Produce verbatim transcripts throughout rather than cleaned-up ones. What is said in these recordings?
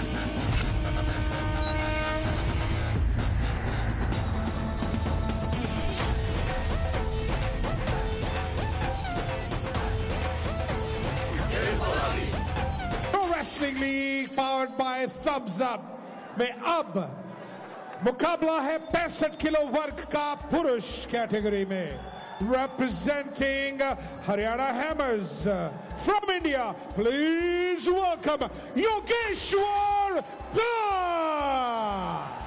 Wrestling League powered by Thumbs Up में अब मुकाबला है पैंसठ किलो वर्ग का पुरुष कैटेगरी में। Representing Haryana Hammers from India, please welcome Yogeshwar Dutt.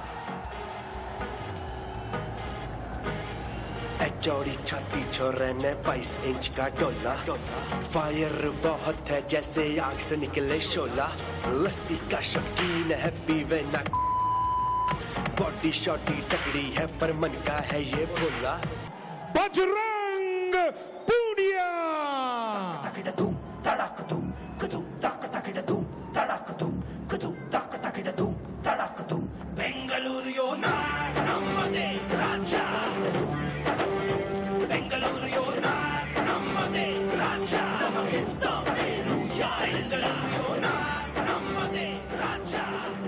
चौड़ी छाती छोरे ने बाईस इंच का डोला, फायर बहुत है जैसे आग से निकले शोला, लस्सी का शौकीन है पीवे ना, बॉडी शॉटी तगड़ी है पर मन का है ये भोला। बजरंग पूनिया धूम धड़क धूम कदू तक तक धूम धड़क धूम कदू तक तक धूम धड़क धूम बेंगलुरु यो ना नम्मदे राजा बेंगलुरु यो ना नम्मदे राजा नमकिंता बेलुया बेंगलुरु यो ना नम्मदे राजा।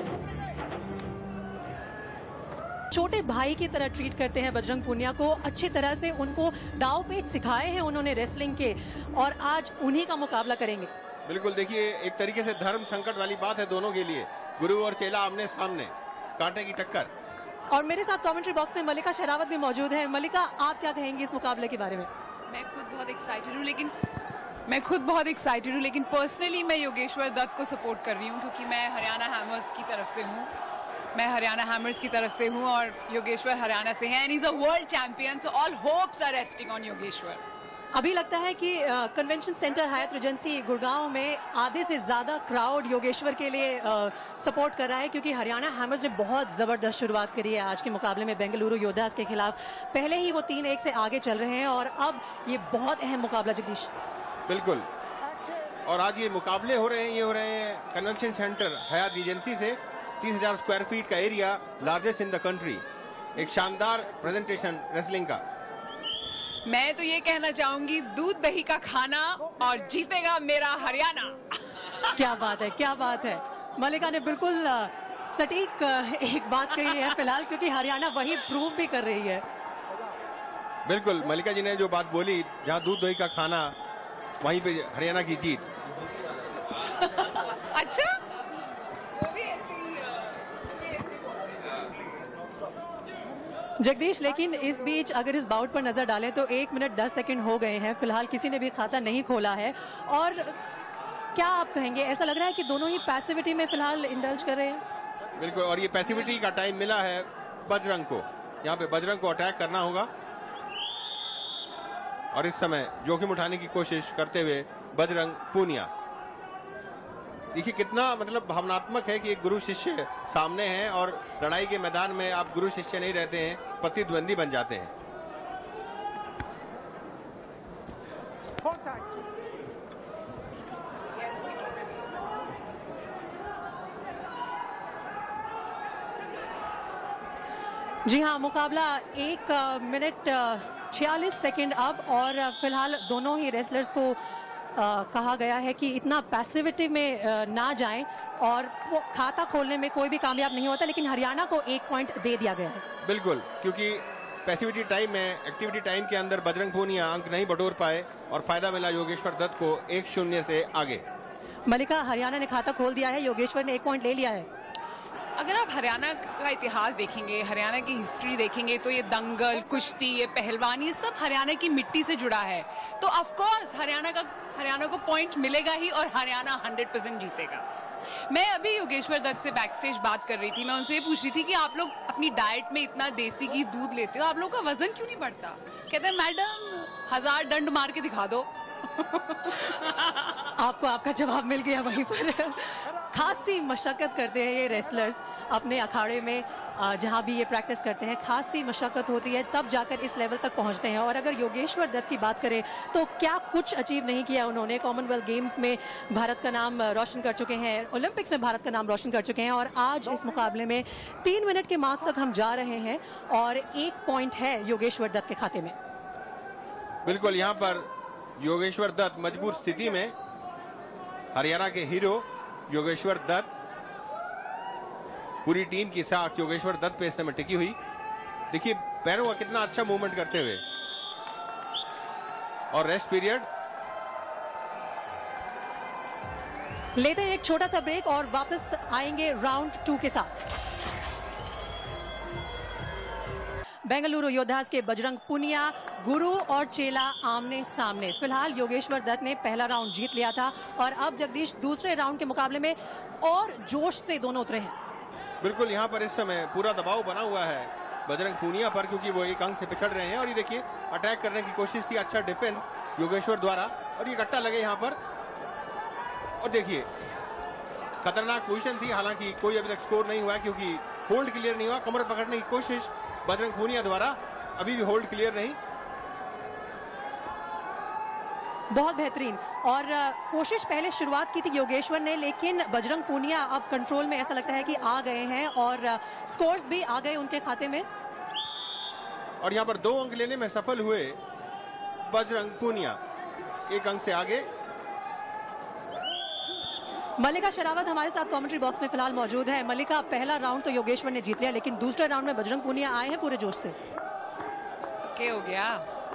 छोटे भाई की तरह ट्रीट करते हैं बजरंग पूनिया को, अच्छी तरह से उनको दाव पेच सिखाए हैं उन्होंने रेसलिंग के, और आज उन्हीं का मुकाबला करेंगे। बिल्कुल, देखिए एक तरीके से धर्म संकट वाली बात है दोनों के लिए, गुरु और चेला आमने सामने, कांटे की टक्कर। और मेरे साथ कमेंट्री बॉक्स में मलिका शेरावत भी मौजूद है। मलिका, आप क्या कहेंगी इस मुकाबले के बारे में? मैं खुद बहुत एक्साइटेड हूँ, लेकिन मैं खुद बहुत एक्साइटेड हूँ लेकिन पर्सनली मैं योगेश्वर दत्त को सपोर्ट कर रही हूँ, क्योंकि मैं हरियाणा हैमर्स की तरफ से हूँ मैं हरियाणा हैमर्स की तरफ से हूँ और योगेश्वर हरियाणा से हैं, and he is a world champion, so all hopes are resting on Yogeshwar. अभी लगता है कि convention centre Hyatt Regency Gurgaon में आधे से ज्यादा क्राउड योगेश्वर के लिए सपोर्ट कर रहा है, क्योंकि हरियाणा हैमर्स ने बहुत जबरदस्त शुरुआत करी है आज के मुकाबले में बेंगलुरु योद्धास के खिलाफ। पहले ही वो तीन एक से आगे चल रहे हैं और अब ये बहुत अहम मुकाबला। जगदीश, बिल्कुल, और आज ये मुकाबले हो रहे हैं ये हो रहे हैं कन्वेंशन सेंटर हयात रिजेंसी से। तीस हजार स्क्वायर फीट का area, largest in the country, एक शानदार प्रेजेंटेशन रेसलिंग का। मैं तो ये कहना चाहूंगी, दूध दही का खाना और जीतेगा मेरा हरियाणा। क्या बात है, क्या बात है। मलिका ने बिल्कुल सटीक एक बात कही है फिलहाल, क्योंकि हरियाणा वही प्रूव भी कर रही है। बिल्कुल, मलिका जी ने जो बात बोली, जहां दूध दही का खाना वहीं पे हरियाणा की जीत। अच्छा, वो भी ऐसे ही जगदीश, लेकिन इस बीच अगर इस बाउट पर नजर डालें तो एक मिनट दस सेकंड हो गए हैं, फिलहाल किसी ने भी खाता नहीं खोला है। और क्या आप कहेंगे, ऐसा लग रहा है कि दोनों ही पैसिविटी में फिलहाल इंडल्ज कर रहे हैं? बिल्कुल, और ये पैसिविटी का टाइम मिला है बजरंग को, यहाँ पे बजरंग को अटैक करना होगा और इस समय जोखिम उठाने की कोशिश करते हुए बजरंग पूनिया। देखिए कितना मतलब भावनात्मक है कि एक गुरु शिष्य सामने हैं और लड़ाई के मैदान में आप गुरु शिष्य नहीं रहते हैं, प्रतिद्वंदी बन जाते हैं। जी हाँ, मुकाबला एक मिनट छियालीस सेकंड अब, और फिलहाल दोनों ही रेसलर्स को आ, कहा गया है कि इतना पैसिविटी में आ, ना जाएं, और वो खाता खोलने में कोई भी कामयाब नहीं होता, लेकिन हरियाणा को एक पॉइंट दे दिया गया है। बिल्कुल, क्योंकि पैसिविटी टाइम में, एक्टिविटी टाइम के अंदर बजरंग पूनिया अंक नहीं बटोर पाए और फायदा मिला योगेश्वर दत्त को एक शून्य से आगे। मलिका, हरियाणा ने खाता खोल दिया है, योगेश्वर ने एक पॉइंट ले लिया है। अगर आप हरियाणा का इतिहास देखेंगे, हरियाणा की हिस्ट्री देखेंगे, तो ये दंगल, कुश्ती, ये पहलवान, ये सब हरियाणा की मिट्टी से जुड़ा है। तो ऑफ कोर्स हरियाणा का हरियाणा को पॉइंट मिलेगा ही और हरियाणा हंड्रेड परसेंट जीतेगा। मैं अभी योगेश्वर दत्त से बैक स्टेज बात कर रही थी, मैं उनसे ये पूछ रही थी कि आप लोग अपनी डाइट में इतना देसी घी दूध लेते हो, आप लोग का वजन क्यों नहीं बढ़ता? कहते हैं मैडम हजार डंड मार के दिखा दो। आपको आपका जवाब मिल गया वहीं पर। खासी मशक्कत करते हैं ये रेसलर्स अपने अखाड़े में, जहां भी ये प्रैक्टिस करते हैं खासी मशक्कत होती है, तब जाकर इस लेवल तक पहुंचते हैं। और अगर योगेश्वर दत्त की बात करें तो क्या कुछ अचीव नहीं किया उन्होंने। कॉमनवेल्थ गेम्स में भारत का नाम रोशन कर चुके हैं, ओलंपिक्स में भारत का नाम रोशन कर चुके हैं, और आज इस मुकाबले में तीन मिनट के मार्क तक हम जा रहे हैं और एक पॉइंट है योगेश्वर दत्त के खाते में। बिल्कुल, यहाँ पर योगेश्वर दत्त मजबूर स्थिति में, हरियाणा के हीरो योगेश्वर दत्त पूरी टीम की साख योगेश्वर दत्त पे इस समय टिकी हुई। देखिए पैरों का कितना अच्छा मूवमेंट करते हुए। और रेस्ट पीरियड लेते हैं एक छोटा सा ब्रेक और वापस आएंगे राउंड टू के साथ। बेंगलुरु योद्धास के बजरंग पुनिया, गुरु और चेला आमने सामने। फिलहाल योगेश्वर दत्त ने पहला राउंड जीत लिया था और अब जगदीश दूसरे राउंड के मुकाबले में और जोश से दोनों उतरे हैं। बिल्कुल, यहाँ पर इस समय पूरा दबाव बना हुआ है बजरंग पुनिया पर, क्योंकि वो एक अंक से पिछड़ रहे हैं। और ये देखिए अटैक करने की कोशिश थी, अच्छा डिफेंस योगेश्वर द्वारा, और ये कट्टा लगे यहाँ पर। और देखिए खतरनाक पोजीशन थी, हालांकि कोई अभी तक स्कोर नहीं हुआ है क्योंकि होल्ड क्लियर नहीं हुआ। कमर पकड़ने की कोशिश बजरंग पुनिया द्वारा, अभी भी होल्ड क्लियर नहीं। बहुत बेहतरीन और कोशिश पहले शुरुआत की थी योगेश्वर ने, लेकिन बजरंग पुनिया अब कंट्रोल में ऐसा लगता है कि आ गए हैं और स्कोर्स भी आ गए उनके खाते में। और यहाँ पर दो अंक लेने में सफल हुए बजरंग पुनिया, एक अंक से आगे। मल्लिका शेरावत हमारे साथ कमेंट्री बॉक्स में फिलहाल मौजूद है। मल्लिका, पहला राउंड तो योगेश्वर ने जीत लिया, लेकिन दूसरे राउंड में बजरंग पुनिया आए हैं पूरे जोश से। क्या हो गया?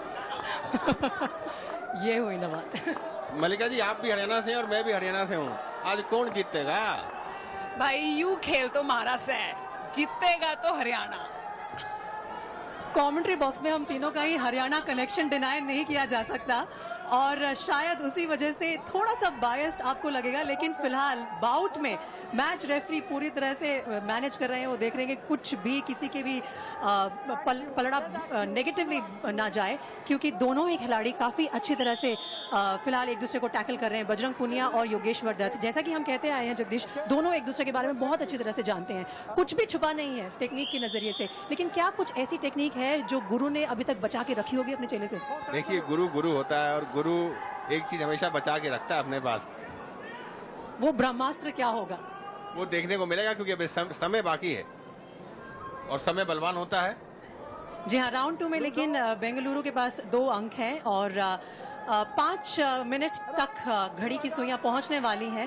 ये हुई ना बात। मल्लिका जी, आप भी हरियाणा से हैं और मैं भी हरियाणा से हूँ, आज कौन जीतेगा? भाई यू खेल तो महाराज से जीतेगा तो हरियाणा। कमेंट्री बॉक्स में हम तीनों का ही हरियाणा कनेक्शन डिनाई नहीं किया जा सकता और शायद उसी वजह से थोड़ा सा बायस्ड आपको लगेगा, लेकिन फिलहाल बाउट में मैच रेफरी पूरी तरह से मैनेज कर रहे हैं। वो देख रहे हैं कि कुछ भी किसी के भी आ, पल, पलड़ा नेगेटिवली ना जाए, क्योंकि दोनों ही खिलाड़ी काफी अच्छी तरह से आ, फिलहाल एक दूसरे को टैकल कर रहे हैं। बजरंग पुनिया और योगेश्वर दत्त, जैसा कि हम कहते आए हैं जगदीश, दोनों एक दूसरे के बारे में बहुत अच्छी तरह से जानते हैं। कुछ भी छुपा नहीं है टेक्निक के नजरिए से, लेकिन क्या कुछ ऐसी टेक्निक है जो गुरु ने अभी तक बचा के रखी होगी अपने चेले से? देखिए गुरु गुरु होता है और गुरु एक चीज हमेशा बचा के रखता है अपने पास। वो ब्रह्मास्त्र क्या होगा वो देखने को मिलेगा, क्योंकि अभी सम, समय बाकी है और समय बलवान होता है। जी हाँ, राउंड टू में लेकिन बेंगलुरु के पास दो अंक हैं और पांच मिनट तक घड़ी की सुइयां पहुंचने वाली हैं।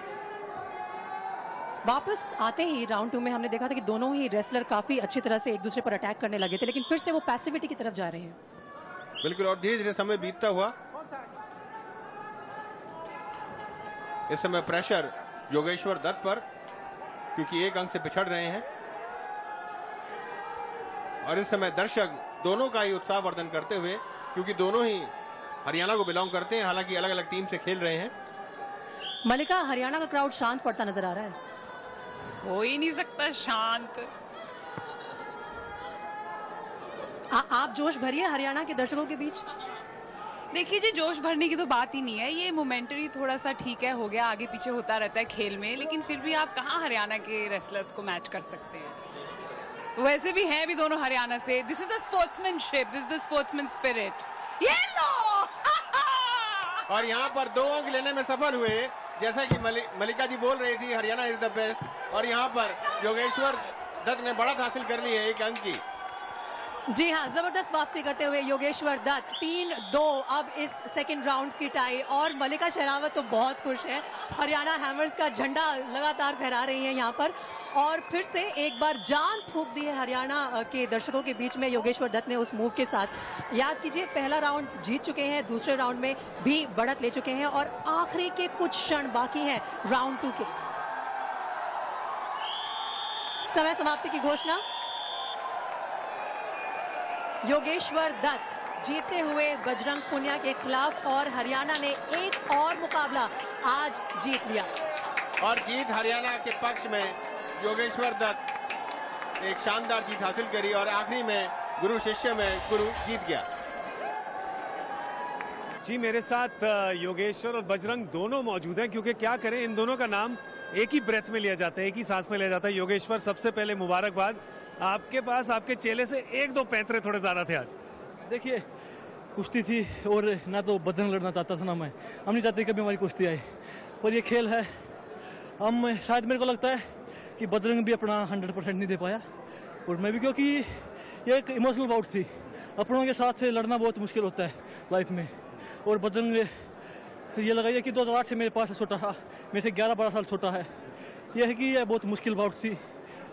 वापस आते ही राउंड टू में हमने देखा था कि दोनों ही रेसलर काफी अच्छी तरह से एक दूसरे पर अटैक करने लगे थे, लेकिन फिर से वो पैसिविटी की तरफ जा रहे हैं। बिल्कुल, और धीरे धीरे समय बीतता हुआ इस समय प्रेशर योगेश्वर दत्त पर, क्योंकि एक अंक से पिछड़ रहे हैं। और इस समय दर्शक दोनों का ही उत्साहवर्धन करते हुए, क्योंकि दोनों ही हरियाणा को बिलोंग करते हैं, हालांकि अलग अलग टीम से खेल रहे हैं। मल्लिका, हरियाणा का क्राउड शांत पड़ता नजर आ रहा है। हो ही नहीं सकता शांत। आ, आप जोश भरिए हरियाणा के दर्शकों के बीच। देखिए जी, जोश भरने की तो बात ही नहीं है, ये मोमेंटरी थोड़ा सा ठीक है, हो गया, आगे पीछे होता रहता है खेल में, लेकिन फिर भी आप कहाँ हरियाणा के रेसलर्स को मैच कर सकते हैं। वैसे भी हैं भी दोनों हरियाणा से। This is the sportsmanship, this is the sportsman spirit. ये लो और यहाँ पर दो अंक लेने में सफल हुए, जैसा कि मल्लिका जी बोल रही थी, हरियाणा इज द बेस्ट। और यहाँ पर योगेश्वर दत्त ने बढ़त हासिल कर ली है एक अंक की। जी हाँ, जबरदस्त वापसी करते हुए योगेश्वर दत्त तीन दो अब इस सेकंड राउंड की टाई। और मल्लिका शेरावत तो बहुत खुश है, हरियाणा हैमर्स का झंडा लगातार फहरा रही है यहाँ पर, और फिर से एक बार जान फूंक दी है हरियाणा के दर्शकों के बीच में योगेश्वर दत्त ने उस मूव के साथ। याद कीजिए, पहला राउंड जीत चुके हैं, दूसरे राउंड में भी बढ़त ले चुके हैं और आखिरी के कुछ क्षण बाकी हैं राउंड टू के। समय समाप्ति की घोषणा। योगेश्वर दत्त जीते हुए बजरंग पुनिया के खिलाफ और हरियाणा ने एक और मुकाबला आज जीत लिया। और जीत हरियाणा के पक्ष में योगेश्वर दत्त एक शानदार जीत हासिल करी और आखिरी में गुरु शिष्य में गुरु जीत गया। जी, मेरे साथ योगेश्वर और बजरंग दोनों मौजूद हैं, क्योंकि क्या करें, इन दोनों का नाम एक ही ब्रेथ में लिया जाता है, एक ही सांस में लिया जाता है। योगेश्वर, सबसे पहले मुबारकबाद। आपके पास आपके चेले से एक दो पैंतरे थोड़े ज्यादा थे आज। देखिए, कुश्ती थी और ना तो बजरंग लड़ना चाहता था ना मैं, हम नहीं चाहते कभी हमारी कुश्ती आए, पर ये खेल है। हम शायद मेरे को लगता है कि बजरंग भी अपना हंड्रेड परसेंट नहीं दे पाया और मैं भी, क्योंकि ये एक इमोशनल बाउट थी। अपनों के साथ लड़ना बहुत मुश्किल होता है लाइफ में, और बजरंग ये लगाइए कि दो हज़ार आठ से मेरे पास छोटा था, मेरे से ग्यारह बारह साल छोटा है। यह है कि यह बहुत मुश्किल बाउट थी,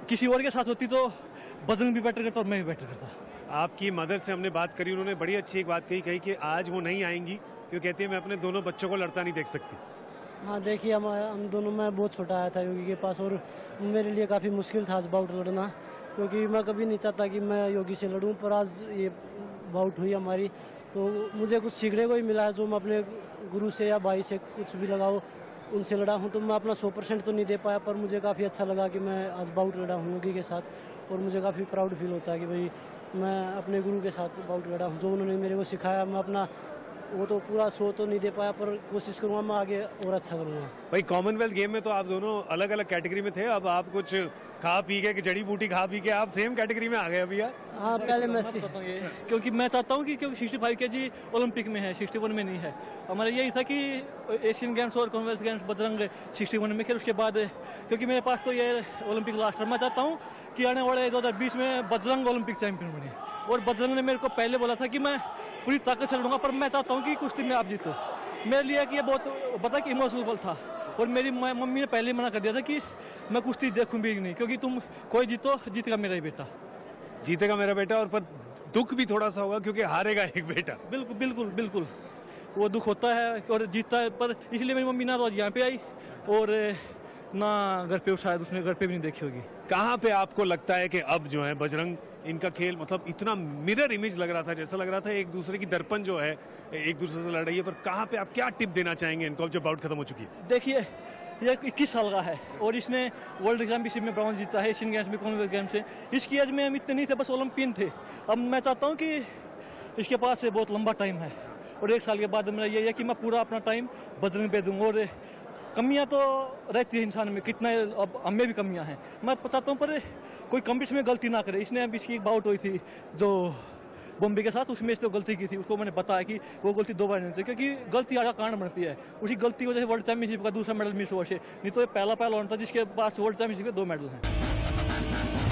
किसी और के साथ होती तो बजरंग भी बेटर करता और मैं भी बेटर करता। आपकी मदर से हमने बात करी, उन्होंने बड़ी अच्छी एक बात कही कही कि आज वो नहीं आएंगी क्योंकि कहती है मैं अपने दोनों बच्चों को लड़ता नहीं देख सकती। हाँ देखिए, हम हम दोनों, मैं बहुत छोटा आया था योगी के पास और मेरे लिए काफ़ी मुश्किल था आज बाउट लड़ना, क्योंकि मैं कभी नहीं चाहता कि मैं योगी से लड़ूं, पर आज ये बाउट हुई हमारी तो मुझे कुछ सीखने को ही मिला है, जो मैं अपने गुरु से या भाई से कुछ भी लगाओ उनसे लड़ा हूं। तो मैं अपना सौ परसेंट तो नहीं दे पाया, पर मुझे काफ़ी अच्छा लगा कि मैं आज बाउट लड़ा हूँ योगी के साथ, और मुझे काफ़ी प्राउड फील होता है कि भाई मैं अपने गुरु के साथ बाउट लड़ा हूँ। जो उन्होंने मेरे को सिखाया, मैं अपना वो तो पूरा शो तो नहीं दे पाया, पर कोशिश करूँगा मैं आगे और अच्छा करूँगा। भाई कॉमनवेल्थ गेम में तो आप दोनों अलग अलग कैटेगरी में थे, अब आप कुछ खा पी के जड़ी बूटी खा पी के आप सेम कैटेगरी में आ गए अभी यार। हाँ पहले मैं क्योंकि मैं चाहता हूँ कि क्योंकि सिक्सटी फाइव के जी ओलंपिक में है, सिक्सटी वन में नहीं है। हमारा यही था कि एशियन गेम्स और Commonwealth Games Bajrang sixty one में खेल, उसके बाद क्योंकि मेरे पास तो ये ओलंपिक लास्ट है, मैं चाहता हूँ कि आने वाले दो हज़ार बीस में बजरंग ओलंपिक चैंपियन बने। और बजरंग ने मेरे को पहले बोला था कि मैं पूरी ताकत से लड़ूंगा, पर मैं चाहता हूँ कि कुश्ती में आप जीतो। मेरे लिए कि ये बहुत पता कि इमोशनल था, और मेरी मम्मी ने पहले मना कर दिया था कि मैं कुश्ती देखूं भी नहीं, क्योंकि तुम कोई जीतो जीतेगा मेरा ही बेटा, जीतेगा मेरा बेटा। और पर दुख भी थोड़ा सा होगा क्योंकि हारेगा एक बेटा। बिल्कुल बिल्कुल बिल्कुल वो दुख होता है और जीतता है, पर इसलिए मेरी मम्मी ना रोज यहाँ पे आई और ना घर पे, शायद उसने घर पे भी नहीं देखी होगी। कहाँ पे आपको लगता है कि अब जो है बजरंग इनका खेल मतलब इतना मिरर इमेज लग रहा था, जैसा लग रहा था एक दूसरे की दर्पण जो है एक दूसरे से लड़ रही है, पर कहाँ पे आप क्या टिप देना चाहेंगे इनको अब जब बाउट खत्म हो चुकी है? देखिए ये इक्कीस साल का है और इसने वर्ल्ड चैंपियनशिप में ब्रॉन्ज जीता है, एशियन गेम्स में, कॉमनवेल्थ गेम्स से। इसकी एज में हम इतने नहीं थे, बस ओलंपियन थे। अब मैं चाहता हूँ कि इसके पास से बहुत लंबा टाइम है और एक साल के बाद मेरा यही है कि मैं पूरा अपना टाइम बजरंग पे दूँ। और कमियां तो रहती है इंसान में, कितना अब हमें भी कमियां हैं, मैं चाहता हूँ पर कोई कंपटीशन में गलती ना करे। इसने अब इसकी एक बाउट हुई थी जो बॉम्बे के साथ, उसमें इसने गलती की थी, उसको मैंने बताया कि वो गलती दो बार नहीं चाहिए, क्योंकि गलती आगे कारण बनती है। उसी गलती की वजह से वर्ल्ड चैंपियनशिप का दूसरा मेडल मिस हुआ से, नहीं तो ये पहला पहला होना था जिसके पास वर्ल्ड चैंपियनशिप के दो मेडल हैं।